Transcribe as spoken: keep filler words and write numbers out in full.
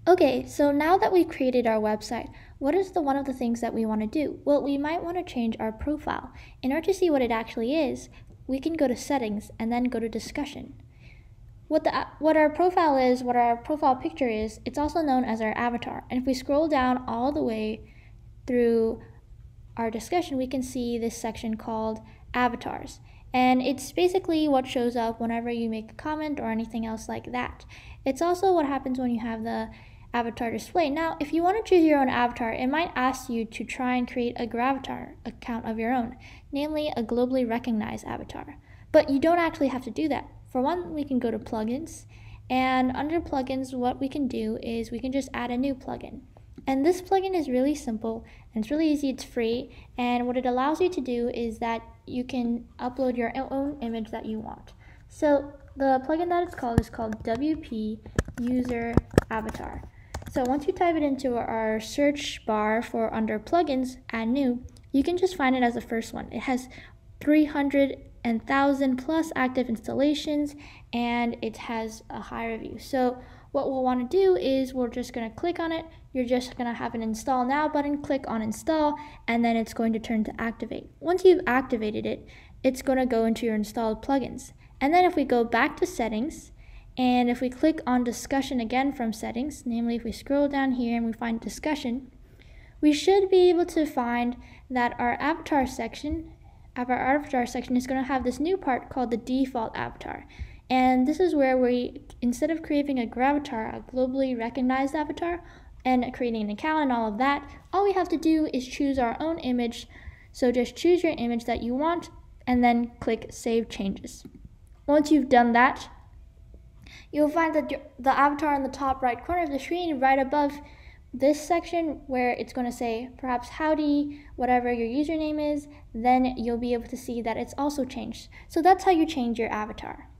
Okay, so now that we've created our website, what is the one of the things that we want to do? Well, we might want to change our profile. In order to see what it actually is, we can go to settings and then go to discussion. What the what our profile is, what our profile picture is, it's also known as our avatar. And if we scroll down all the way through our discussion, we can see this section called avatars. And it's basically what shows up whenever you make a comment or anything else like that. It's also what happens when you have the avatar display. Now, if you want to choose your own avatar, it might ask you to try and create a gravatar account of your own, namely a globally recognized avatar. But you don't actually have to do that. For one, we can go to plugins, and under plugins, what we can do is we can just add a new plugin. And this plugin is really simple, and it's really easy, it's free, and what it allows you to do is that you can upload your own image that you want. So the plugin that it's called is called W P User Avatar. So once you type it into our search bar for under plugins, add new, you can just find it as the first one. It has three hundred and one thousand plus active installations, and it has a high review. So what we'll want to do is we're just going to click on it. You're just going to have an install now button, click on install, and then it's going to turn to activate. Once you've activated it, it's going to go into your installed plugins. And then if we go back to settings, and if we click on discussion again from settings, namely if we scroll down here and we find discussion, we should be able to find that our avatar section, our avatar section is going to have this new part called the default avatar. And this is where we, instead of creating a gravatar, a globally recognized avatar, and creating an account and all of that, all we have to do is choose our own image. So just choose your image that you want and then click Save Changes. Once you've done that, you'll find that the avatar in the top right corner of the screen, right above this section where it's going to say perhaps howdy, whatever your username is, then you'll be able to see that it's also changed. So that's how you change your avatar.